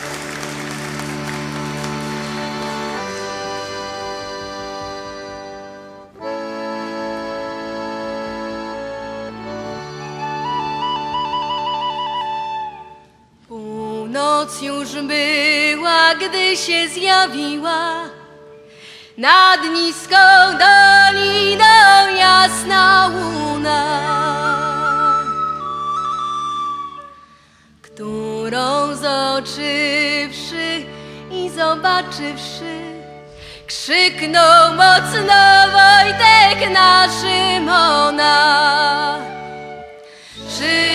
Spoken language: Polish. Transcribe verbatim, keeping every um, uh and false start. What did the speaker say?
Noc już była, gdy się zjawiła nad niską doliną jasna łuna, którą zobaczywszy i zobaczywszy, krzyknął mocno Wojtek na Szymona. Czy